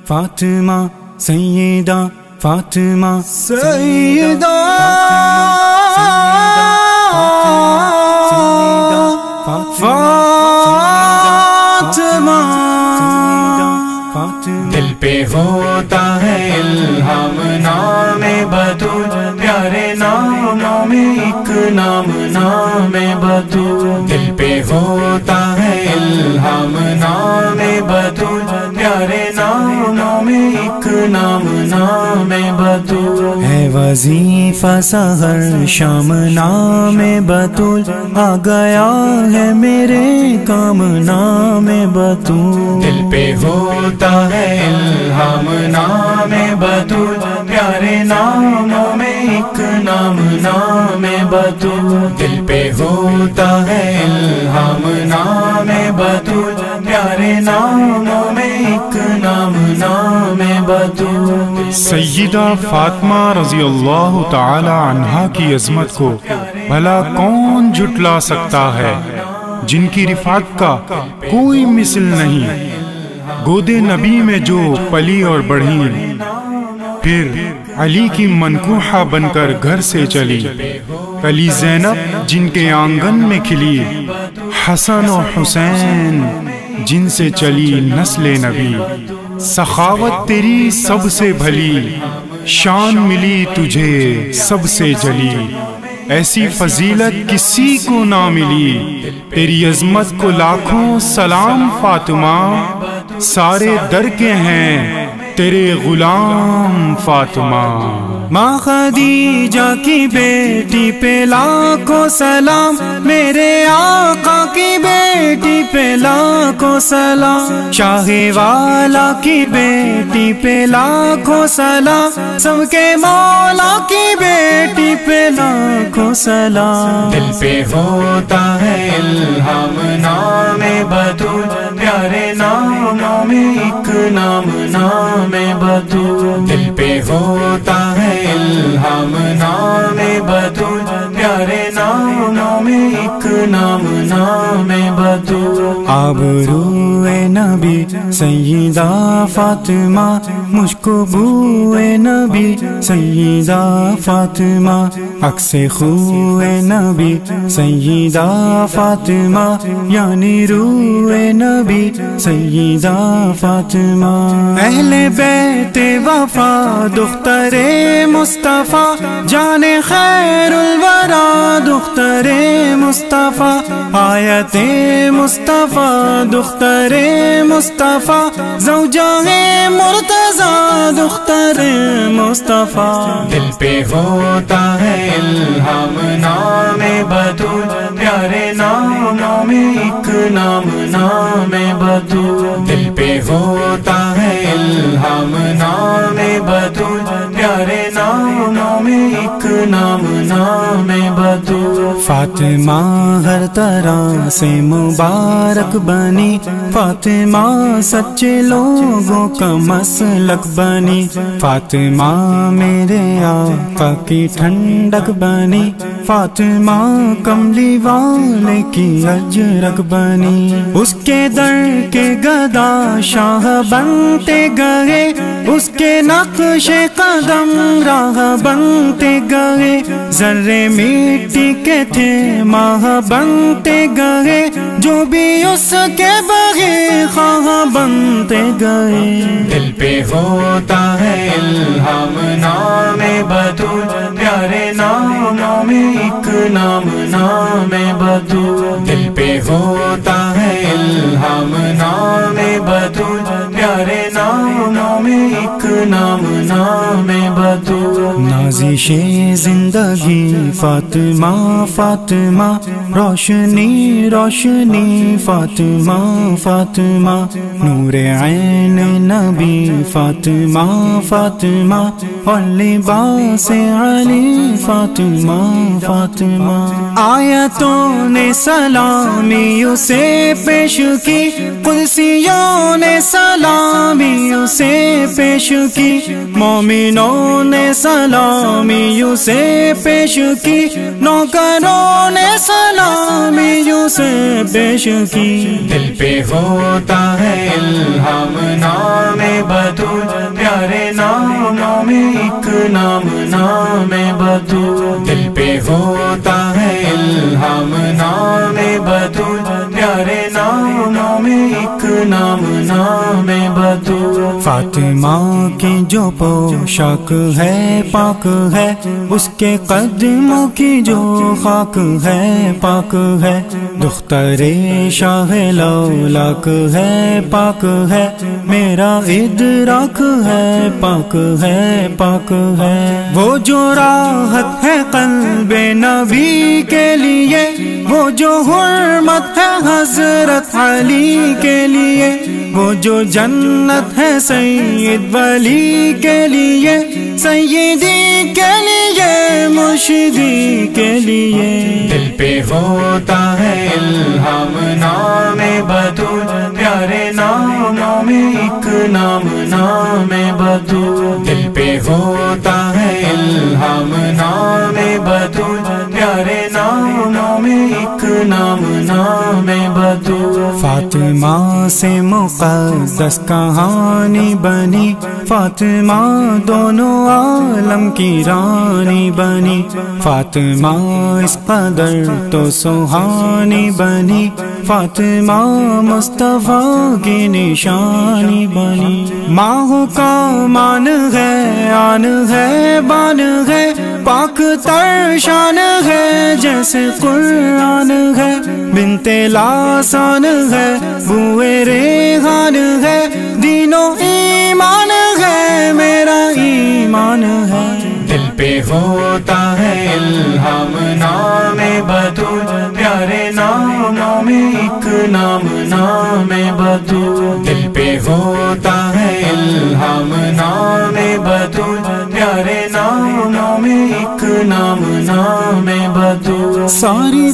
فاطمہ سیدہ فاطمہ سیدہ فاطمہ، دل پہ ہوتا ہے الہام نام بطول، پیارے ناموں میں ایک نام نام بطول، دل پہ ہوتا ہے الہام نام بطول، پیارے ناموں میں ایک نام نام بطول، ہے وظیفہ سحر شام نام بطول، آ گیا ہے میرے کام نام بطول، دل پہ ہوتا ہے الہام نام بطول، پیارے ناموں میں ایک نام نام بطول، دل پہ ہوتا ہے الہام نام بطول، پیارے ناموں میں ایک نام نام بطول۔ سیدہ فاطمہ رضی اللہ تعالی عنہا کی عظمت کو بھلا کون جھٹلا سکتا ہے، جن کی رفعت کا کوئی مثل نہیں، گود نبی میں جو پلی اور بڑھی، پھر علی کی منکوحہ بن کر گھر سے چلی، علی زینب جن کے آنگن میں کھلی، حسن و حسین جن سے چلی نسل نبی، سخاوت تیری سب سے بھلی، شان ملی تجھے سب سے جلی، ایسی فضیلت کسی کو نہ ملی، تیری عظمت کو لاکھوں سلام فاطمہ، سارے در کے ہیں تیرے غلام فاطمہ، ماں خدیجہ کی بیٹی پہ لاکھوں سلام، میرے آقا کی بیٹی پہ لاکھوں سلام، شاہ والا کی بیٹی پہ لاکھوں سلام، سب کے مولا کی بیٹی پہ لاکھوں سلام، دل پہ ہوتا ہے الہام نام بطول، پیارے ناموں میں ایک نام نام بطول، دل پہ ہوتا ہے الہام نام بطول، پیارے ناموں میں ایک نام نام بطول، آبرو نبی سیدہ فاطمہ، مجھ کو بوئے نبی سیدہ فاطمہ، عکس خوئے نبی سیدہ فاطمہ، یعنی روئے نبی سیدہ فاطمہ، اہل بیت وفا دختر مصطفیٰ، جان خیر الورا دختر مصطفیٰ، آیت مصطفیٰ دختر مصطفیٰ، زوجہ مرتضی دختر مصطفیٰ، دل پہ ہوتا ہے الہام نام بطول، پیارے ناموں میں ایک نام نام بطول، دل پہ ہوتا ہے الہام نام بطول، پیارے ناموں میں ایک نام نام بطول، فاطمہ ہر طرح سے مبارک بنی، فاطمہ سچے لوگوں کا مسلک بنی، فاطمہ میرے آقا کی ٹھنڈک بنی، فاطمہ کملی والے کی اجرک بنی، اس کے در کے گدا شاہ بنتے گئے، اس کے نقش قدم راہ بنتے گئے، ذرے مٹی کے تھے ماہ بنتے گئے، جو بھی اس کے بغیر خواہ بنتے گئے، دل پہ ہوتا ہے الہام نام بطول، پیارے ناموں میں ایک نام نام بطول، دل پہ ہوتا ہے الہام نام بطول، پیارے ناموں میں ایک نام نام بطول، نازش زندگی فاطمہ فاطمہ، روشنی روشنی فاطمہ فاطمہ، نور عین نبی فاطمہ فاطمہ، اور لباس علی فاطمہ فاطمہ، آیتوں نے سلامی اسے پیش کی، قدسیوں نے سلامی اسے پیش کی، مومنوں فریدوں نے سلامی یوں سے پیش کی، نوکروں نے سلامی یوں سے پیش کی۔ دل پہ ہوتا ہے الہام نام بطول، پیارے ناموں میں ایک نام نام بطول۔ دل پہ ہوتا ہے الہام نام بطول، پیارے ناموں میں ایک نام نام بطول۔ فاطمہ کی جو پوشاک ہے پاک ہے، اس کے قدموں کی جو خاک ہے پاک ہے، دختر شاہ لولاک ہے پاک ہے، میرا ادراک ہے پاک ہے پاک ہے۔ وہ جو راحت ہے قلب نبی کے لیے، وہ جو حرمت ہے حضرت علی کے لیے، وہ جو جنت ہے سید ولی کے لیے، سیدی کے لیے مرشدی کے لیے۔ دل پہ ہوتا ہے الہام نام بطول، پیارے ناموں میں ایک نام نام بطول۔ دل پہ ہوتا ہے الہام نام بطول، پیارے ناموں میں ایک نام نام بطول۔ فاطمہ سے مقدس کہانی بنی، فاطمہ دونوں عالم کی رانی بنی، فاطمہ اس قدر تو سہانی بنی، فاطمہ مصطفیٰ کی نشانی بنی۔ ماں کا مان ہے، آن ہے، بان ہے، پاک تر شان ہے، جیسے قرآن ہے، بنت لاسان ہے، بوئے ریحان ہے، دین و ایمان ہے، میرا ایمان ہے۔ دل پہ ہوتا ہے الہام نام بطول، پیارے ناموں میں ایک نام نام بطول۔ دل پہ ہوتا ہے الہام نام بطول، پیارے ناموں میں ایک نام نام بطول۔ ساری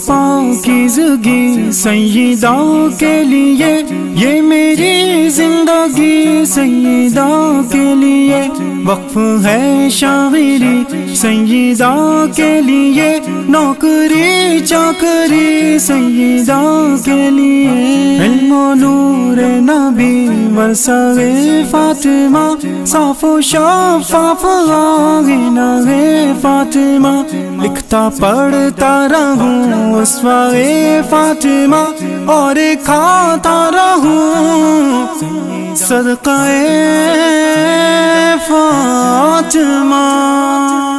پاکیزگی سیدہ کے لیے، یہ میری زندگی سیدہ کے لیے، وقف ہے شاعری سیدہ کے لیے، نوکری چاکری سیدہ کے لیے، علم و نور نبی ورثہ فاطمہ، صاف و شفاف آئینہ ہے فاطمہ، لکھتا پڑھتا رہوں اسوہ فاطمہ، اور کھاتا رہوں صدقہ فاطمہ۔